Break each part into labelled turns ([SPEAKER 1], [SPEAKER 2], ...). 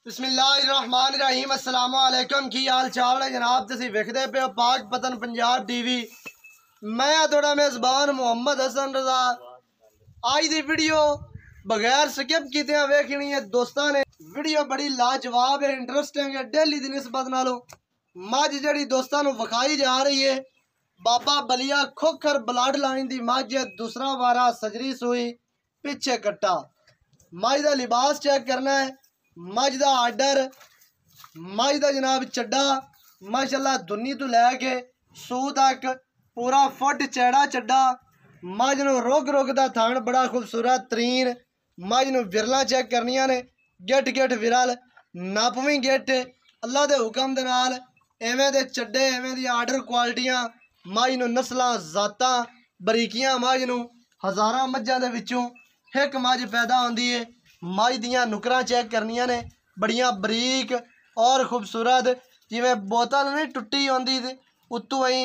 [SPEAKER 1] बिस्मिल्लाहिर्रहमानिर्रहीम अस्सलाम वालेकुम। की हाल चाल है जनाब? तुसीं वेखदे पे हो पाक पतन पंजाब टीवी। मैं थोड़ा मेज़बान मोहम्मद हसन रजा। आज दी वीडियो बगैर स्किप कीते वेखनी है दोस्तां ने। वीडियो बड़ी लाजवाब है, इंटरस्टिंग है। डेली दी निस्बत नालों मझ जड़ी दोस्तां नूं विखाई जा रही है बाबा बलिया खोखर ब्लड लाइन दी मझ। दूसरा वारा सजरी सूई पिछे कट्टा। मझ दा लिबास चेक करना है, मझ दा आर्डर, मझ दा जनाब चड्डा माशाल्लाह दुन्नी तो लैके सू तक पूरा फुट चैड़ा चड्डा। मझ नूं रुग रुग दा थान बड़ा खूबसूरत तरीन। मझ नूं विरला चेक करनियां ने, गिट गिट विरल नापवीं गिट अल्लाह दे हुक्म दे नाल। एवें दे चड्डे एवें दी आर्डर क्वालिटियां मझ नूं नस्लां जातां बरीकियां मझ नूं हज़ारां मझां दे विचों एक मझ पैदा होंदी है। मझ दियां नुकरां चेक करनियां ने बड़ियां बरीक और खूबसूरत, जिवें बोतल नहीं टुट्टी होंदी उत्तों अं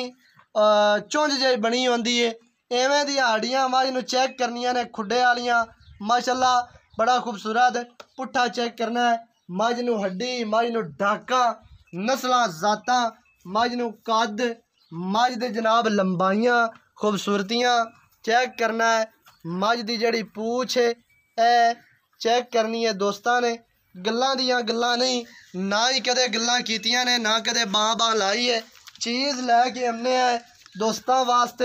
[SPEAKER 1] चुंझ जी बनी होंदी है। एवें दी हड्डियां मझ नूं चेक करनियां ने खुडे वालियां माशाल्लाह बड़ा खूबसूरत। पुट्ठा चेक करना है, मझ नूं हड्डी, मझ नूं ढाका, नस्लां जातां, मझ नूं कद, मझ दे जनाब लंबाइयां खूबसूरतियां चेक करना है। मझ दी जड़ी पूछ है ए चेक करनी है दोस्तां ने। गल्लां दियां गल्लां नहीं, ना ही कदे गल्लां कीतियां ने, ना कदे बां लाई है। चीज़ लैके आने है दोस्तां वास्ते,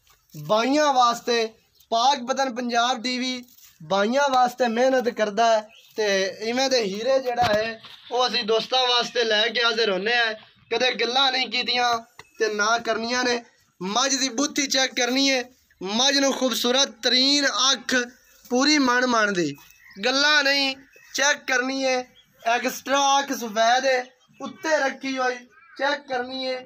[SPEAKER 1] बाइयां वास्ते। पाक पतन पंजाब टीवी बाइयां वास्ते मेहनत करता है ते इवें दे हीरे जड़ा है वो असी दोस्तां वास्ते लैके हाजिर होने हैं। कदे गल्लां नहीं कीतियां ते ना करनियां ने। मझ दी बुत्थी चेक करनी है, मझ नूं खूबसूरत तरीन अख पूरी मन दी गल्लां नहीं चेक करनी है। एक्सट्रा अख सफेद है उत्ते रखी हुई चेक करनी है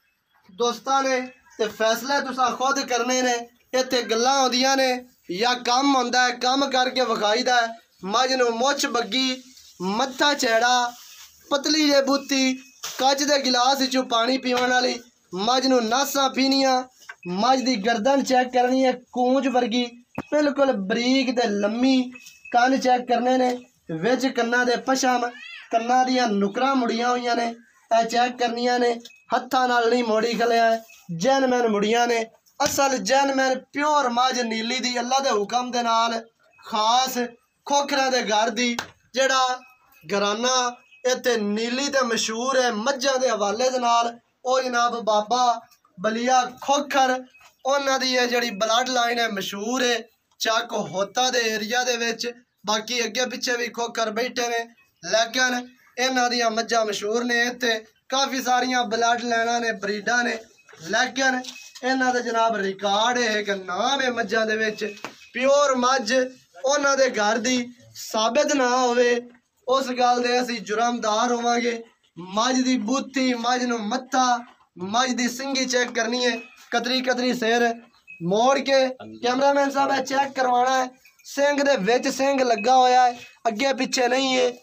[SPEAKER 1] दोस्तां ने। ते फैसले तुसा खुद करने ने। इत्थे गल्लां होंदियां ने या कम होंदा है, कम करके विखाईदा है। मझ नूं मुछ बग्गी, मत्था चैड़ा, पतली जे बुत्ती, कच दे गिलास विचों पानी पीवन वाली। मझ नूं नासां पीनियां। मझ दी गर्दन चेक करनी है कूंज वर्गी बिल्कुल बरीक ते लम्मी। कन्न चेक करने ने, विच कन्ना दे पशम, कन्ना दियां नुकरां मुड़ियां हुई ने ए चेक करनियां ने। हत्थां नाल नहीं मोड़ी खलिया है, जैनमैन मुड़ियां ने। असल जैनमैन प्योर मझ नीली दी अल्लाह दे हुक्म दे नाल खास खोखरां दे घर दी जेड़ा घराना इत्थे नीली ते मशहूर है मझां दे हवाले दे नाल। ओ जनाब बाबा बलिया खोखर उन्हां दी है जेड़ी ब्लड लाइन है मशहूर है चक होता दे एरिया दे विच। बाकी अगे पिछे भी खोखर बैठे ने, लेकिन इन्हां दियां मझां मशहूर ने। इत्थे काफ़ी सारियां ब्लड लाइनां ने, ब्रीडां ने, लेकिन इन्हां दे जनाब रिकॉर्ड है कि नाम है मझां दे विच प्योर मझ उन्हां दे घर दी साबित ना होवे उस गल दे असीं जुर्मदार होवांगे। मझ दी बूथी, मझ नूं मत्था, मझ दी सिंगी चेक करनी है, कतरी कतरी सिर मोड़ के कैमरामैन साहब चेक करवाना है। सिंग दे विच सिंग लगा होया है, अगे पिछे नहीं है।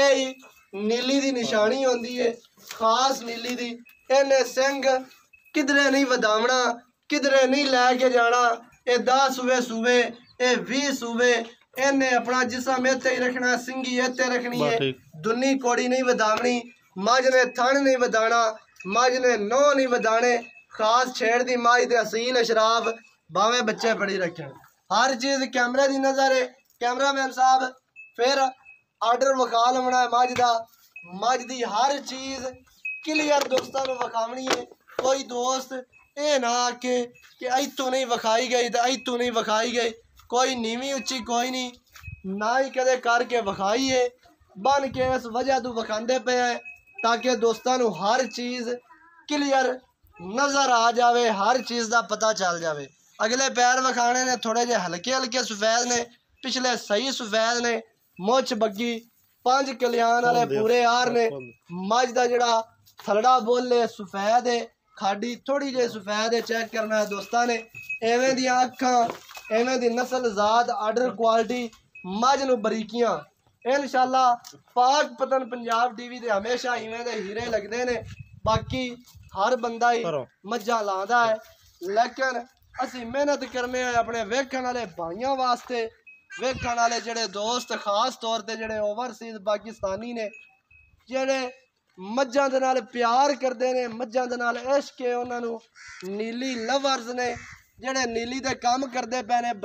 [SPEAKER 1] यह नीली दी निशानी होंदी है, खास नीली दी। इन्हें सिंग किधरे नहीं वधावना, किधरे नहीं लैके जाना। ये 10 सूबे सूबे, ये 20 सूबे। इन्हें अपना जिसम इत्थे ही रखना, सिंगी इत्थे रखनी है, दुन्नी कोड़ी नहीं वधावनी। मझ ने थन नहीं वधाना, मझ ने नौ नहीं वधाने। खास छेड़ दी मझ ते असील अशराफ भावें बच्चे पड़ी रखें। हर चीज़ कैमरे की नज़र है। कैमरामैन साहब फिर आर्डर विखा लवना है मझ दा। मझ दी हर चीज़ क्लियर दोस्तों को विखावनी है। कोई दोस्त ये ना आके कि इतों नहीं विखाई गई तो इतों नहीं विखाई गई। कोई नीवी उच्ची कोई नहीं, ना ही कदे करके विखाई है। बन के इस वजह तो विखाते पे हैं ताकि दोस्तों को हर चीज़ क्लियर नज़र आ जाए, हर चीज़ का पता चल जाए। अगले पैर विखाने ने थोड़े जे हल्के हल्के सफेद ने, पिछले सही सफेद ने। मुछ बग्गी, 5 कल्याण वाले पूरे यार ने। मझ का जड़ा थलड़ा बोले सफेद है, खाडी थोड़ी जी सफेद है। चेक करना है दोस्तों ने। एवें दी अखां, एवें दी नस्ल जात, आर्डर क्वालिटी, मझ नूं बरीकियां। इंशाअल्लाह पाक पतन पंजाब टीवी ते हमेशा इवें दे हीरे लगते ने। बाकी हर बंदा ही मझां लांदा है, लेकिन असी मेहनत करने अपने वेखण वाले भाइयों वास्ते। वेखण वाले जेड़े दोस्त खास तौर पर जेड़े ओवरसीज पाकिस्तानी ने ਜਿਹੜੇ ਮੱਝਾਂ ਦੇ ਨਾਲ ਪਿਆਰ ਕਰਦੇ ਨੇ, ਮੱਝਾਂ ਦੇ ਨਾਲ ਇਸ਼ਕ ਹੈ ਉਹਨਾਂ ਨੂੰ, ਨੀਲੀ ਲਵਰਸ ਨੇ ਜਿਹੜੇ ਨੀਲੀ ਦੇ ਕੰਮ ਕਰਦੇ ਪਏ ਨੇ।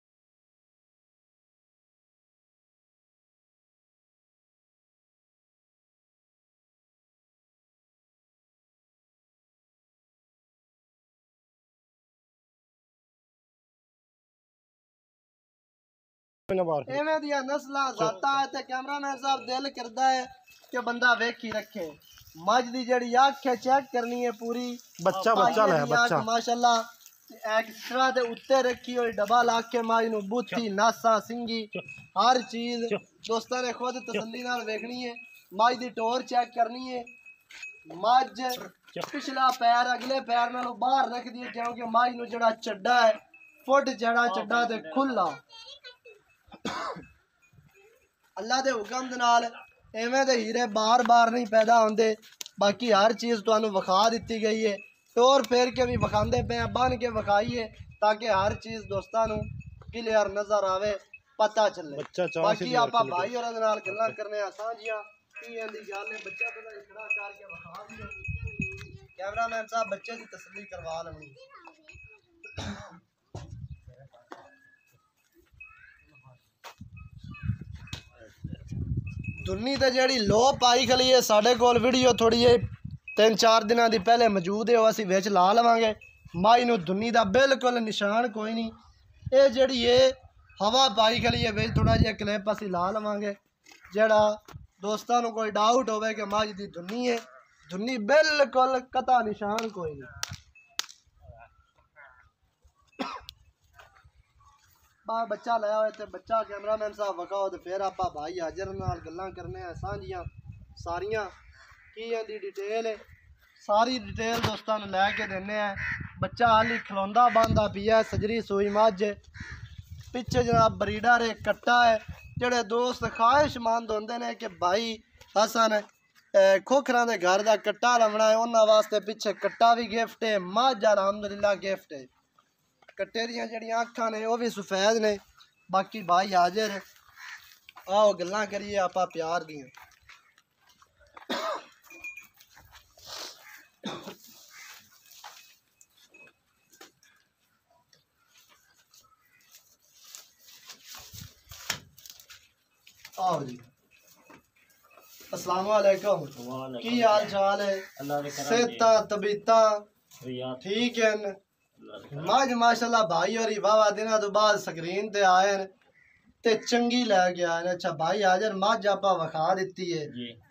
[SPEAKER 1] एवें दियां नस्लां ज़ातां है ते कैमरामैन साहब दिल करदा है कि बंदा वेखी रखे। मझ दी जेहड़ी अख है चेक करनी है पूरी, बच्चा ले बच्चा माशाल्लाह एक्स्ट्रा दे उत्ते रखी हुई डबल अख है। मझ नूं बूथी नासा सिंगी हर चीज दोस्तां ने खुद तसल्ली नाल वेखनी है। मझ दी टोर चेक करनी है। मझ पिछला पैर अगले पैर नालों बाहर रख दी क्योंकि मझ नूं जेहड़ा चड्डा है फुट जेहड़ा चड्डा ते खुला अल्लाह दे हुक्म दे नाल एवें दे हीरे बार बार नहीं पैदा होंदे। बाकी हर चीज़ तुहानू विखा दी गई है, टोर फेर के भी विखाते पे बन के विखाइए ताकि हर चीज़ दोस्तों नू क्लियर नजर आवे, पता चले। बाकी आप भाई और गल्लां करने सांझियां की आंदी गल है। बच्चा पता खड़ा करके विखा दियो, कैमरामैन साहब बच्चे की तसल्ली करवा लेनी। दुन्नी तो जी लो पाई खली है साढ़े कोल वीडियो थोड़ी जी 3-4 दिनों की पहले मौजूद है, असी विच ला लवांगे। माई नूं दुन्नी का बिल्कुल निशान कोई नहीं। ये जी है हवा पाई खली है विच थोड़ा जिहा क्लिप असी ला लवांगे। जड़ा दोस्तों को कोई डाउट होवे कि मझ की दुन्नी है, दुन्नी बिल्कुल कता निशान कोई नहीं। बाहर बच्चा लाया हुआ तो बच्चा कैमरामैन साहब वखाओ तो फिर आप भाई हाजर नाल गल्लां करने सांझियां सारियां की दी डिटेल है, सारी डिटेल दोस्तों ने लैके देने हैं। बच्चा हाली खलोंदा बांधा पिया सजरी सूई मझ पिछे जनाब ब्रीडर है कट्टा है। जेड़े दोस्त ख्वाहिशमंद होंदे ने कि भाई हसन खोखरां दे घर दा कट्टा लवना है उन्हां वास्ते पिछे कट्टा भी गिफ्ट है, मझ अलहमदुलिल्लाह गिफ्ट है। कट्टे दियां जड़ियां अखां ने वो भी सफेद ने। बाकी भाई हाजिर आओ गल्लां करिए आप प्यार दियां। आओ जी अस्सलाम वालेकुम, की हाल चाल है? सेहता तबीयता ठीक है? मझ माशाल्लाह भाई और वावा दिनों तो बाद स्क्रीन ते आए ते चंगी लै के आए। अच्छा भाई हाजर मझ आप विखा दी है।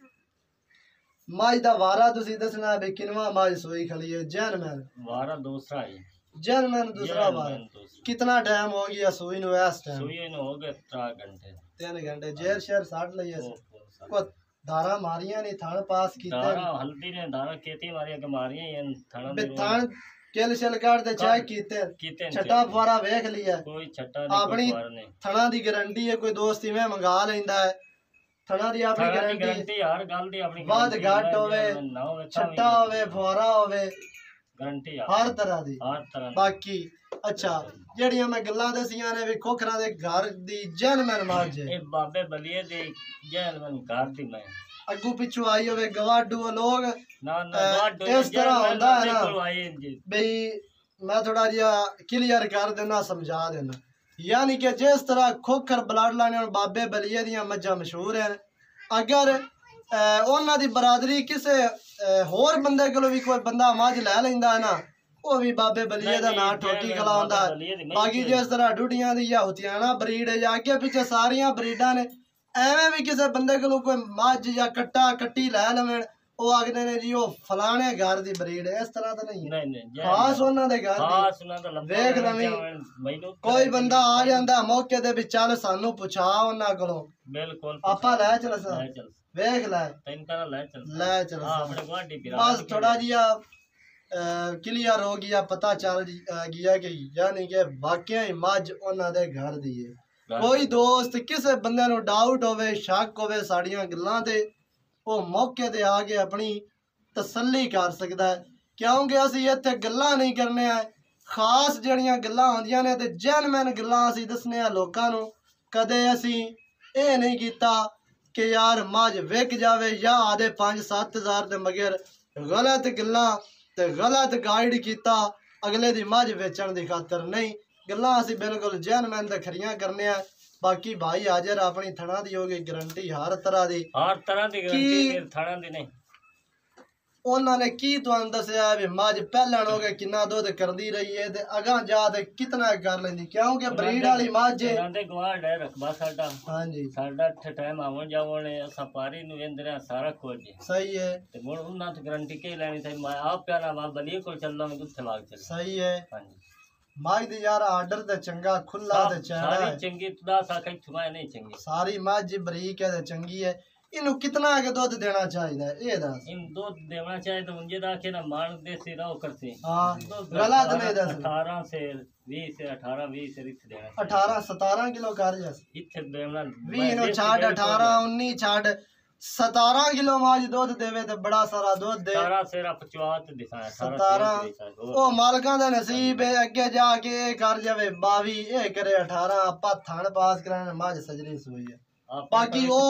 [SPEAKER 1] मझ दा वारा तुसी दसना भी किनवा मझ सोई खली है? जैनमैन वारा दूसरा है। जैनमैन दूसरा वारा कितना टाइम हो गया सोई नु? इस टाइम सोई नु हो गए 3 घंटे। जेर शेर साट लई को धारा मारियां नहीं थान पास कीते धारा हल्दी ने धारा खेती मारियां के मारियां थाना बे थान केल शल काट दे चाय कीते छटा फवारा वेख लिया कोई छटा नहीं अपनी थना दी गारंटी है। कोई दोस्त इवें मंगा लेंदा है थना दी अपनी गारंटी यार गल दी अपनी बाद घट होवे छटा होवे फवारा होवे गारंटी हर तरह दी बाकी अच्छा जेड़ियां मैं गल्लां दसियां ने भी खोखरा दे घर दी जैनमैन मार जे ए बाबे बलिए दी जैनमैन घर दी मैं अगू पिछू आई होवे गवाडू लोग ना गवाडू इस तरह होंदा है ना भाई। मैं थोड़ा जिहा क्लियर कर देना समझा देना यानी कि जिस तरह खोखर ब्लड लाइन बाबे बलिए दियां मज्जां मशहूर हैं। अगर उन्हां दी बरादरी किसे होर बंदे कोलों भी कोई बंदा मझ लै लैंदा है ना वो भी बाबे बलिए का नाम ठोकी खला होंदा है। बाकी जिस तरह डुडियां दी या हुतियाना ब्रीड है अगे पिछे सारियां ब्रीडां ने एवें भी किसी बंदे को कोई मझ या कट्टा कट्टी लै लवें वो आखदे ने जी वो फलाने घर दी ब्रीड है। इस तरह तो नहीं है, खास उन्हां दे घर दी वेख लवीं। कोई बंदा आ जांदा मौके ते भी चल सानू पुछा उन्हां कोलों बिल्कुल आपा लै चल वेख लै चल बस थोड़ा जिहा क्लियर हो गया पता चल गया कि यानी कि वाकई मझ उन्हां दे घर दी है। कोई दोस्त किसी बंदे नूं डाउट होवे शक होवे साड़ियां गल्लां ते वो मौके ते आके अपनी तसल्ली कर सकदा है क्योंकि असी इत्थे गल्लां नहीं करने हैं। खास जड़ियां गल्लां होंदियां ने ते जैनमैन गल्लां असी दसने आ लोकां नूं। कदे असी ये नहीं कीता कि यार मज विक जावे या आधे 5-7 हज़ार दे मगर गलत गल्लां ते गलत गाइड किया अगले दी मज बेचण दी खातर नहीं। गल्लां असीं बिल्कुल जेनमैन ते खरियां करने आ। बाकी भाई हाजिर अपनी थणा दी होगी गारंटी हर तरह दी
[SPEAKER 2] गारंटी थणा दी नहीं।
[SPEAKER 1] उन्होंने की तुहानू दसिया भी मज पहलन हो गए कितना दुध करदी रही है ते अगां जा ते कितना कर लेंदी क्योंकि ब्रीड वाली मज है।
[SPEAKER 2] उन्हां दे गवांढ है रकबा साडा।
[SPEAKER 1] हां जी
[SPEAKER 2] साडा टाइम आवन जावन है असा पारी नु वेंदे रहा सारा कुछ
[SPEAKER 1] सही है।
[SPEAKER 2] ते मुड़ उन्हां तो गारंटी के लेनी थी मैं आप प्यारा मां बलिए को चल लूं दुध लाग चल
[SPEAKER 1] सही है।
[SPEAKER 2] हां जी
[SPEAKER 1] मज दी यार आर्डर ते चंगा खुला ते चैड़ा
[SPEAKER 2] सारी चंगी तुदा सा कई थुमा नहीं चंगी
[SPEAKER 1] सारी मज बरीक है ते चंगी है। इनु कितना के दूध देना चाहिए ये दस।
[SPEAKER 2] इन दूध देना चाहिए तो मुझे दाखे ना मान देसी रहो करसी।
[SPEAKER 1] हां गलत नहीं दस
[SPEAKER 2] 18 से 20 से 18 20 से रिथ देना
[SPEAKER 1] 18-17 किलो कर जस
[SPEAKER 2] इथे देना
[SPEAKER 1] 20 नु छाड़ 18 19 छाड़ 17 किलो मज दूध देवे ते बड़ा सारा दूध दे
[SPEAKER 2] 17 से 50 दिखाया
[SPEAKER 1] 17 ओ मालकां दा नसीब है अगे जाके कर जावे 22 ए करे 18 आपा थण पास कराने मज सजरी सोई है। बाकी वो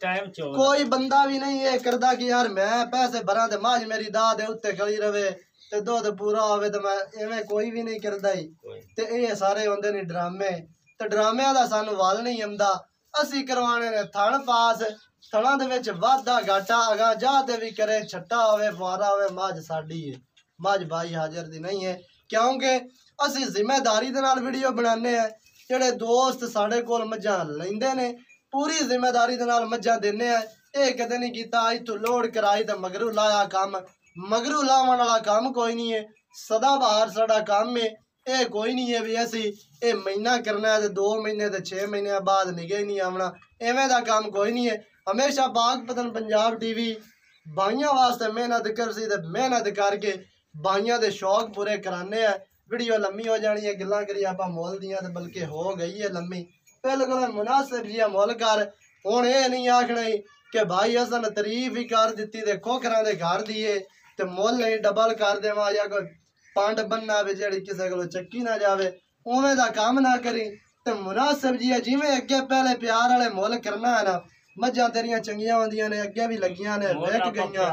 [SPEAKER 1] कोई बंदा भी नहीं ये करदा कि यार मैं पैसे भरा ते मज मेरी दा दे उत्ते खड़ी रवे ते दूध पूरा होवे ते मैं एवें कोई भी नहीं करदा ही ते ये सारे होंदे ने ड्रामे ते ड्रामिਆਂ दा सानू वल नहीं आंदा। ਅਸੀਂ करवाने ने थण पास थणा दे विच वाधा घाटा अगा जा ते भी करे छट्टा होवे फुआरा होवे मज साडी है मज भाई हाजिर दी नहीं है क्योंकि ਅਸੀਂ जिम्मेदारी दे नाल वीडियो बनाने हैं। जेड़े दोस्त साडे कोल मज्जां लैंदे ने पूरी जिम्मेदारी दे नाल मज्जां देने हैं। ये कदे नहीं कीता इत्थों लोड कराई ते मगरू लाया काम मगरू लावन वाला काम कोई नहीं है। सदा बहार साडा काम है ये कोई नहीं है भी असी ये महीना करना है 2 महीने ते 6 महीने बाद निगे ही नहीं आवना एवें दा काम कोई नहीं है। हमेशा पाक पतन पंजाब टीवी भाइयों वास्ते मेहनत करसी ते मेहनत करके भाइयों दे शौक पूरे कराने हैं। वीडियो लम्मी हो जानी है गल्लां करी आपां मोल दियां ते बल्कि हो गई है लम्मी बिल्कुल मुनासिब जिहा मोल कर। हुण ये नहीं आखना कि भाई असन तारीफ ही कर दी ते खोखरां दे घर दिए ते मोल नहीं डबल कर देवां या कोई पंड बनना भी जेड़ी किसी को चक्की ना जावे उवें दा काम ना करी ते मुनासिब जिहा जिवें अगे पहले प्यार वाले मोल करना है ना मज्जां तेरियां चंगियां होंदियां ने अगे भी लगियां ने विक गईयां।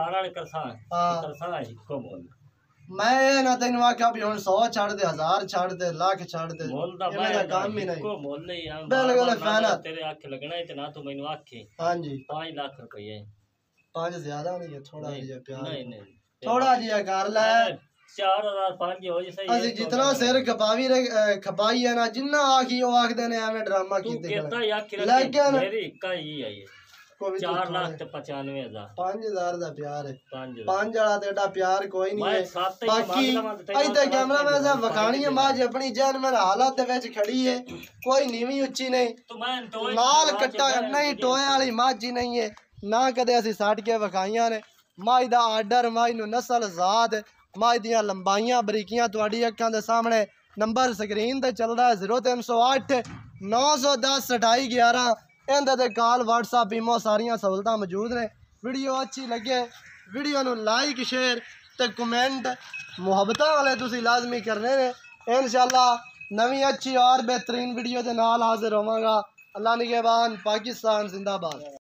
[SPEAKER 1] हां मैं ये ना तेन आख्या भी हुण 100 छड़ दे 1000 छड़ दे लाख छड़ दे इवें दा काम ही नहीं बिल्कुल फायदा
[SPEAKER 2] तेरे आंख लगना है ते ना तू मैनू आखे।
[SPEAKER 1] हां जी
[SPEAKER 2] 5 लाख रुपए
[SPEAKER 1] 5 ज्यादा नहीं है थोड़ा जिहा प्यार
[SPEAKER 2] नहीं नहीं
[SPEAKER 1] थोड़ा जिहा कर ले
[SPEAKER 2] 4000 5 हो जे सही
[SPEAKER 1] असि जितना सिर खपाई है ना जिन्ना आखी ओ आखदे ने एवें ड्रामा कीते लेकिन
[SPEAKER 2] मेरी इक्का ही आई है 4 लाख ते 95,000
[SPEAKER 1] 5000 दा प्यार है 5 वाला तेरा प्यार कोई नहीं है। बाकी इधर कैमरा मैन साहब वखानी है मां अपनी जान में हालत दे विच खड़ी है कोई नीवी उच्ची नहीं नाल कट्टा नहीं टोए वाली माजी नहीं है ना कदे असि सट के वखाइयां ने माई दा आर्डर माई नु नस्ल ज़ात माई दियां लंबाइयां बरीकियां तुहाडी अखां दे सामने नंबर स्क्रीन ते चलदा 0308 910 28 11 इहदे ते कॉल व्हाट्सएप ईमो सारियां सहूलतां मौजूद ने। वीडियो अच्छी लगे वीडियो नू लाइक शेयर ते कमेंट मुहब्बतां वाले तुसी लाजमी करने ने। इंशाअल्लाह नवी अच्छी और बेहतरीन वीडियो के नाल हाजिर होवांगा। अल्लाह निगहबान पाकिस्तान जिंदाबाद।